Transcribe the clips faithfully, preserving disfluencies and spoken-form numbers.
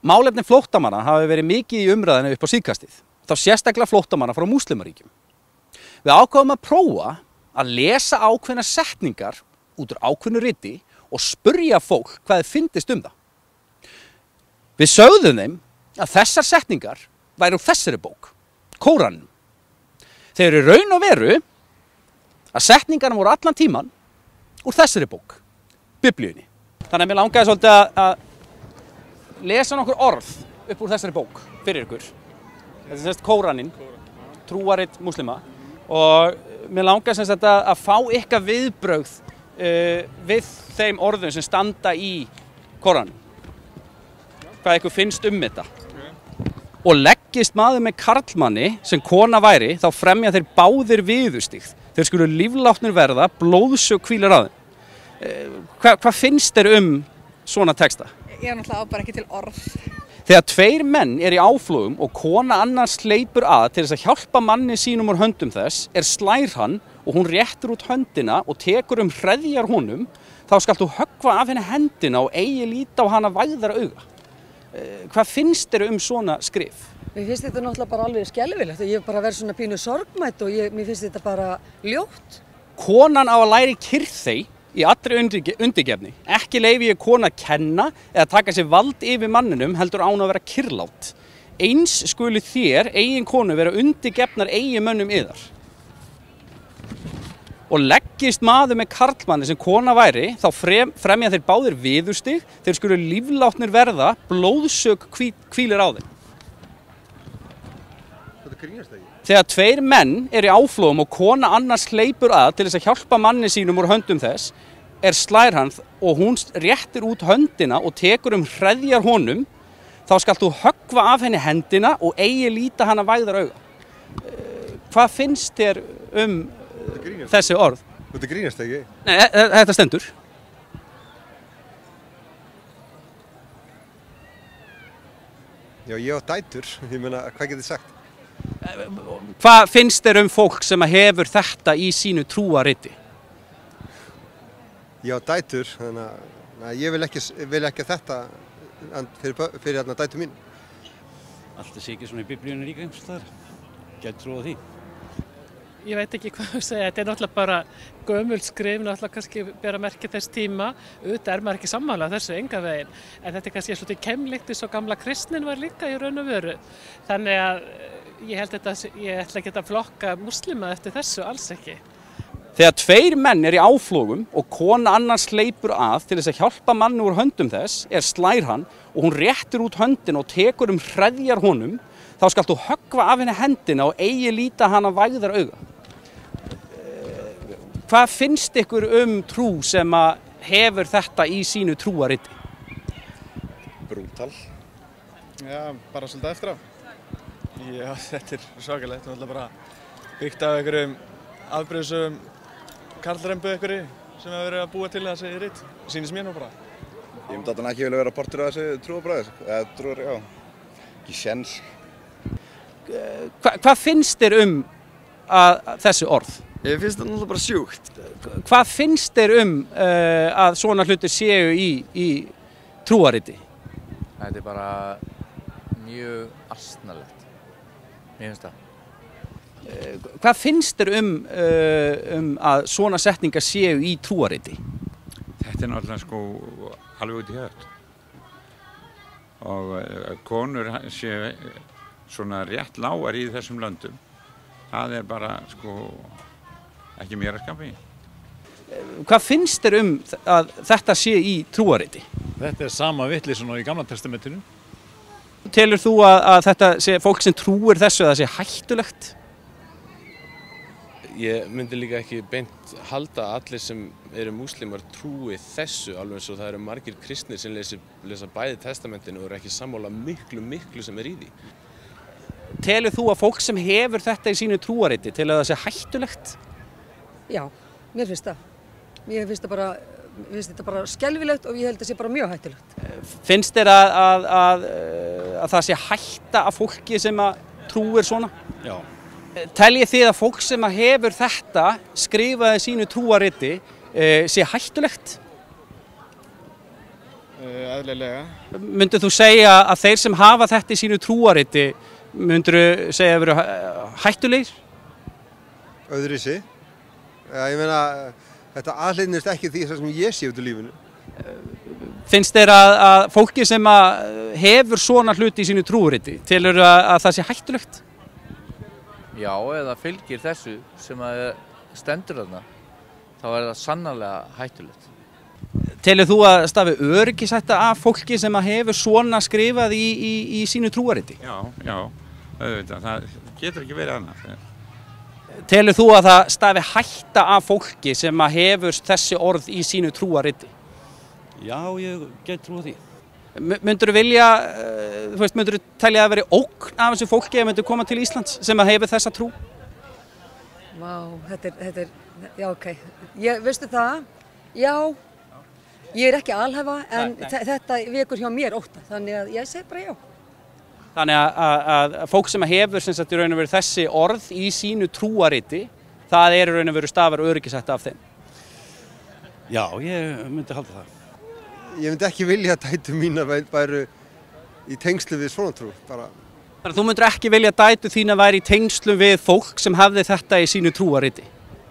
Málefni flóttamanna hafi verið mikið í umræðinu upp á síðkastið, þá sérstaklega flóttamanna frá múslímaríkjum. Við ákváðum að prófa að lesa ákveðnar setningar út úr ákveðnu riti og spurja fólk hvað þið fyndist um það. Við sögðum þeim að þessar setningar væru úr þessari bók, Kóraninum. Þeir eru raun og veru að setningarna voru allan tíman úr þessari bók, Biblíunni. Þannig að mér langaði svolítið að, að lesa nokkur orð upp úr þessari bók fyrir ykkur. Þetta er semst Kóraninn, trúarit múslima, og mér langaði semst að, að fá ykkar viðbrögð uh, við þeim orðum sem standa í Kóraninum. Hvað ykkur finnst um þetta. Og leggist maður með karlmanni sem kona væri, þá fremja þeir báðir viðurstigð. Þeir skulu líflátnir verða, blóðsök hvílir að þeim. Hvað hva finnst þér um svona texta? Ég er náttúrulega bara ekki til orð. Þegar tveir menn er í áflogum og kona annars hleypur að til þess að hjálpa manni sínum úr höndum þess, er slær hann og hún réttur út höndina og tekur um hreðjar honum, þá skalt þú höggva af henni hendina og eigi líta á hana vægðara auga. Hvað finnst þér um svona skrif? Mér finnst þetta náttúrulega bara alveg skelfilegt og ég hef bara verið svona pínu sorgmætt og ég, mér finnst þetta bara ljótt. Konan á að læri kyrrþey í allri undirgefni. Ekki leyfi ég konu að kenna eða taka sér vald yfir manninum, heldur án að vera kyrrlát. Eins skuli þér, eigin konu, vera undirgefnar eigin mönnum yðar. Og leggist maður með karlmanni sem kona væri, þá frem, fremja þeir báðir viðurstig, þeir skulu líflátnir verða, blóðsök hví, hvílir á þeim. Þetta grínast ekki. Þegar tveir menn er í áflogum og kona annars hleypur að til þess að hjálpa manni sínum úr höndum þess, er slær hann og hún réttir út höndina og tekur um hreðjar honum, þá skalt þú höggva af henni hendina og eigi líta hana vægðar auga. Hvað finnst þér um þessi orð? Þetta grínast ekki. Nei, þetta stendur. Já, ég á dætur, ég meina, hvað getið sagt? Hvað finnst þér um fólk sem hefur þetta í sínu trúariti? Ég á dætur, þannig að ég vil ekki, vil ekki þetta fyrir, fyrir hérna dætur mín. Allt sé ekki svona í biblíunni líka einhvers staðar. Gæti trúað því. Ég veit ekki hvað að segja, þetta er náttúrulega bara gömul skrif, náttúrulega kannski bera merki þess tíma, auðvitað er maður ekki sammála þessu enga veginn, en þetta er kannski svolítið keimlíkt eins og gamla kristnin var líka í raun og veru. Þannig að ég held þetta, ég ætla ekki að flokka múslima eftir þessu, alls ekki. Þegar tveir menn er í áflogum og kona annars hleypur að til þess að hjálpa manni úr höndum þess, er slær hann og hún réttur út höndina og tekur um hreðjar honum, þá skalt þú höggva af henni hendina og eigi líta hana vægðar auga. Hvað finnst ykkur um trú sem að hefur þetta í sínu trúariti? Brútal. Já, bara svolítið eftir á. Já, þetta er svakalegt. Þetta er bara byggt af einhverjum afbrýðisögum karlrembu einhverju sem hefur verið að búa til þessi rit. Sýnist mér nú bara. Ég myndi alltaf ekki vilja vera partur af þessi trúarbræði. Eða trúar, já. Ekki séns. Hva, hvað finnst þér um að, að þessi orð? Ég finnst þetta náttúrulega bara sjúkt. Hvað finnst þér um uh, að svona hlutir séu í, í trúariti? Þetta er bara mjög asnalegt. Mér finnst það. Uh, hvað finnst þér um, uh, um að svona setningar séu í trúariti? Þetta er náttúrulega sko alveg út í hött. Og uh, konur séu svona rétt lágar í þessum löndum. Það er bara sko ekki mér að skamma í. Hvað finnst þér um að þetta sé í trúariti? Þetta er sama vitleysan og í Gamla testamentinu. Telur þú að, að þetta sé fólk sem trúir þessu að það sé hættulegt? Ég myndi líka ekki beint halda að allir sem eru múslimar trúi þessu, alveg eins og það eru margir kristnir sem lesi, lesa bæði testamentinu og eru ekki sammála miklu, miklu sem er í því. Telur þú að fólk sem hefur þetta í sínu trúariti til að það sé hættulegt? Já, mér finnst það. Mér finnst það bara, mér finnst þetta bara skelfilegt og ég held að það sé bara mjög hættulegt. Finnst þér að, að, að, að það sé hætta af fólki sem að trúir svona? Já. Teljið þið að fólk sem að hefur þetta skrifað í sínu trúariti sé hættulegt? Uh, eðlilega. Myndir þú segja að þeir sem hafa þetta í sínu trúariti, myndir þú segja að vera hættulegir? Öðruvísi. Ja, ég meina, þetta aðlinnist ekki því sem ég sé út í lífinu. Finnst þér að, að fólki sem að hefur svona hluti í sínu trúariti, telur að, að það sé hættulegt? Já, eða fylgir þessu sem að stendur þarna, þá er það sannarlega hættulegt. Telur þú að stafi öryggishætta af fólki sem að hefur svona skrifað í, í, í sínu trúariti? Já, já, auðvitað, það getur ekki verið annað. Telur þú að það stafi hætta af fólki sem að hefur þessi orð í sínu trúariti? Já, ég get trúið því. Myndur þú vilja, þú veist, myndur þú telja að veri ógn af þessu fólki að myndur koma til Íslands sem að hefur þessa trú? Vá, þetta er, þetta er, já ok, ég, veistu það, já, ég er ekki alhæfa en nei, nei. Þetta vekur hjá mér ótta, þannig að ég segi bara já. Þannig að, að, að fólk sem hefur sem sagt í raun og veru þessi orð í sínu trúariti, það er í raun og veru stafar öryggishætta af þeim? Já, ég myndi halda það. Ég myndi ekki vilja að dætur mína væru í tengslu við svona trú, bara. Þannig að þú myndir ekki vilja að dætur þína væri í tengslu við fólk sem hafði þetta í sínu trúariti?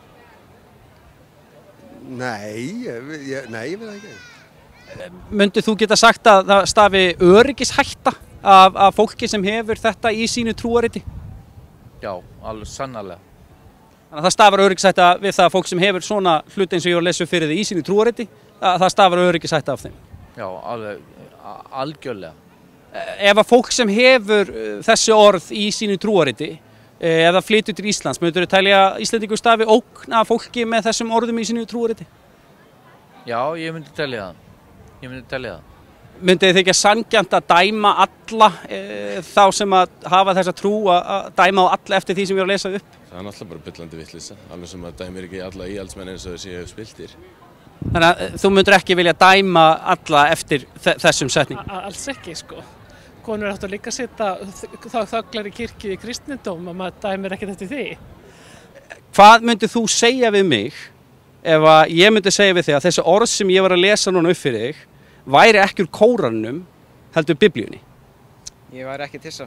Nei, ég, nei, ég veit ekki. Myndir þú geta sagt að það stafi öryggishætta af, af fólki sem hefur þetta í sínu trúariti? Já, alveg sannarlega. Þannig að það stafar öryggishætta við það að fólk sem hefur svona hluti eins og ég var að lesa fyrir þig í sínu trúariti, að það stafar öryggishætta af þeim? Já, alveg, algjörlega. Ef að fólk sem hefur þessi orð í sínu trúariti, eða flytur til Íslands, myndur þú telja Íslendingur stafi ógn af fólki með þessum orðum í sínu trúariti? Já, ég myndi telja það. Ég myndi telja það. Myndið þið ekki sanngjarnt að dæma alla e, þá sem að hafa þessa trú að dæma á alla eftir því sem ég var að lesa upp? Það er náttúrulega bara byllandi vitleysa, alveg sem að dæmir ekki alla íhaldsmenn eins og þessi hefur spiltir. Þannig að þú myndir ekki vilja dæma alla eftir þessum setningum? Alls ekki, sko. Konur áttu líka að setja þá þöglar í kirkju í kristnindóm og maður dæmir ekkert eftir því. Hvað myndir þú segja við mig ef að ég myndi segja við þig að þessi orð sem ég var að lesa núna upp fyrir þig væri ekki úr Kóranum heldur Biblíunni? Ég væri ekki tissa.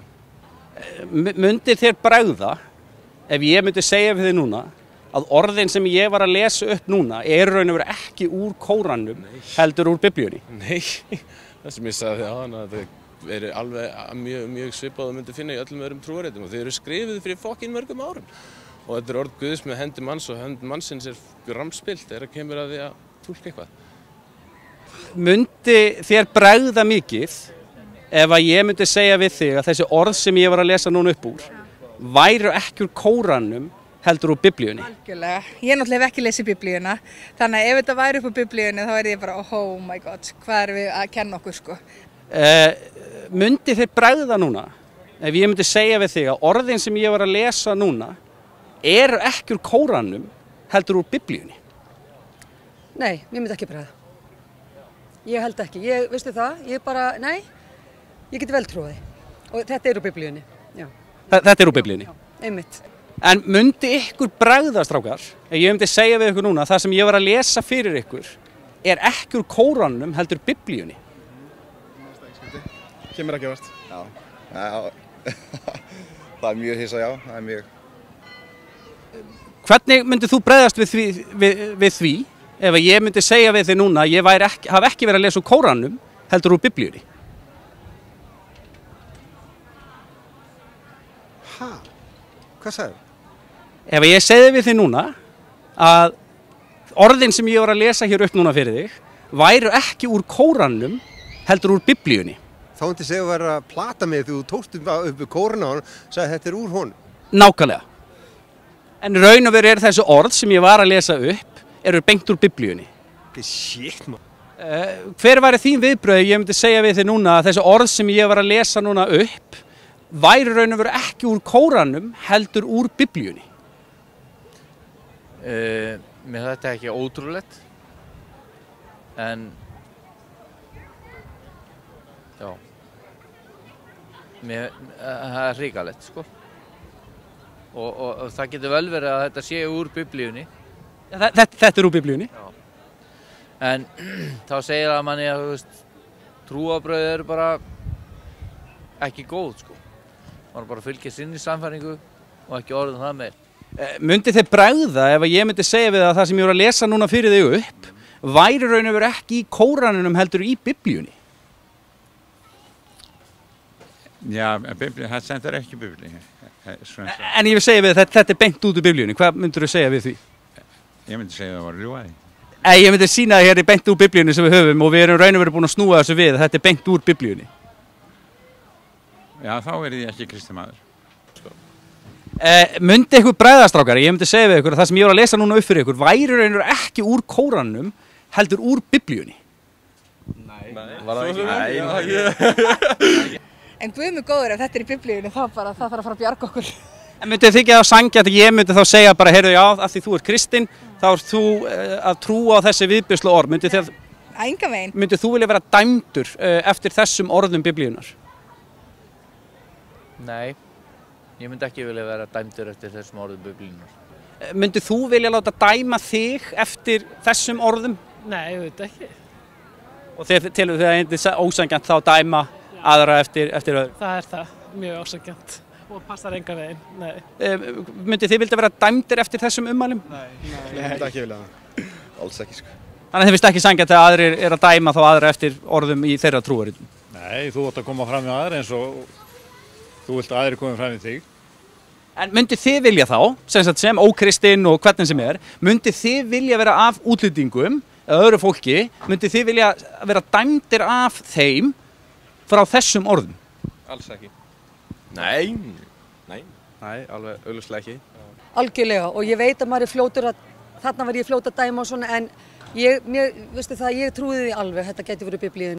Myndir þér bregða ef ég myndi segja við þig núna að orðin sem ég var að lesa upp núna eru raun og veru ekki úr Kóranum heldur úr Biblíunni? Nei, það sem ég sagði á hann að það eru alveg mjög, mjög svipað og myndi finna í öllum öðrum trúarritum og þau eru skrifið fyrir fokkin mörgum árum. Og þetta er orð Guðs með hendi manns og hendi mannsins er ramspilt þegar það kemur að því að túlka eitthvað. Myndi þér bregða mikið ef að ég myndi segja við þig að þessi orð sem ég var að lesa núna upp úr væru ekki úr Kóranum heldur úr Biblíunni? Algjörlega. Ég náttúrulega hef ekki lesið Biblíuna, þannig að ef þetta væri upp á Biblíunni þá er ég bara oh my god, hvað erum við að kenna okkur sko? Uh, myndi þér bregða núna ef ég myndi segja við þig að orðin sem ég var að lesa núna eru ekki úr Kóranum heldur úr Biblíunni? Nei, ég myndi ekki bregða. Ég held ekki, ég, veistu það, ég bara, nei, ég geti vel trúið og þetta er úr Biblíunni, já. Þetta er úr Biblíunni? Já, einmitt. En myndi ykkur bregða, strákar, ef ég myndi segja við ykkur núna það sem ég var að lesa fyrir ykkur er ekki úr Kóranum heldur Biblíunni? Kemur ekki vart. Já, já. Það er mjög hissa, já, það er mjög. Hvernig myndið þú bregðast við því, við, við því ef ég myndi segja við þig núna að ég ekki, hafi ekki verið að lesa úr Kóranum heldur úr Biblíunni? Hæ? Hvað sagði? Ef ég segði við þig núna að orðin sem ég var að lesa hér upp núna fyrir þig væru ekki úr Kóranum heldur úr Biblíunni? Þá myndi segja að vera að plata mig þegar þú tókst upp við Kóran á hann og sagði þetta er úr honum. Nákvæmlega. En raun og veru er þessi orð sem ég var að lesa upp eru beint úr Biblíunni. Okay, shit, man. Uh, hver væri þín viðbröð ég myndi segja við þig núna að þessi orð sem ég var að lesa núna upp væri raun og veru ekki úr Kóranum heldur úr Biblíunni? Uh, mér þetta ekki ótrúlegt, en já, mér, það er hrikalegt, sko. Og, og, og það getur vel verið að þetta sé úr Biblíunni. Ja, þetta, þetta er úr Biblíunni? Já. En þá segir það manni að, þú veist, trúarbrögð eru bara ekki góð, sko. Maður bara fylgja sinni sannfæringu og ekki orðum það meir. Myndi þið bregða ef ég myndi segja við að það sem ég voru að lesa núna fyrir þig upp væri raun og veru ekki í Kóraninum heldur í Biblíunni? Já, Biblíu, það stendur ekki í Biblíunni. En ég vil segja við þetta, þetta er beint út úr Biblíunni. Hvað myndur þú segja við því? Ég myndi segja að það var ljúaði. Nei, ég myndi sína það hér í beint úr Biblíunni sem við höfum og við erum raun og veru búin að snúa þessu við. Þetta er beint úr Biblíunni. Já, þá er ég ekki kristinn maður. Eh, myndi ykkur bregðastrákar, ég myndi segja við ykkur að það sem ég var að lesa núna upp fyrir ykkur væri raun og veru ekki úr Kóraninum heldur úr Biblíunni. Nei, var það ekki? Nei, En Guð mig góður, ef þetta er í Biblíunni þá bara það þarf að fara að bjarga okkur. En myndi þið ekki þá sanngjarnt að ég myndi þá segja bara, heyrðu, já, af því þú ert kristinn, þá ert þú uh, að trúa á þessi viðbjóðslu orð. Myndi þið, Engan veginn. myndi þú vilja vera dæmdur uh, eftir þessum orðum Biblíunnar? Nei, ég myndi ekki vilja vera dæmdur eftir þessum orðum Biblíunnar. Uh, myndi þú vilja láta dæma þig eftir þessum orðum? Nei, ég veit ekki. Og þið telur þið að einnig ósanngjarnt þá dæma aðra eftir, eftir öðru? Það er það, mjög ósanngjarnt og passar engan veginn, nei. Uh, myndi þið vilja vera dæmdir eftir þessum ummælum? Nei, ég myndi ekki vilja það. Alls ekki, sko. Þannig að þið finnst ekki sanngjarnt að aðrir er að dæma þá aðra eftir orðum í þeirra trúaritum? Nei, þú átt að koma fram í aðra eins og þú vilt að aðrir koma fram í þig. En myndi þið vilja þá, sem, sagt, sem ókristinn og hvernig sem er, myndi þið vilja vera af útlendingum eða öðru fólki, myndi þið vilja vera dæmdir af þeim frá þessum orðum? Alls ekki. Nei, nei, nei, alveg augljóslega ekki. Algjörlega, og ég veit að maður er fljótur að, þarna var ég fljót að dæma og svona, en ég, mér, veistu það, ég trúði því alveg, þetta gæti verið Biblíunni.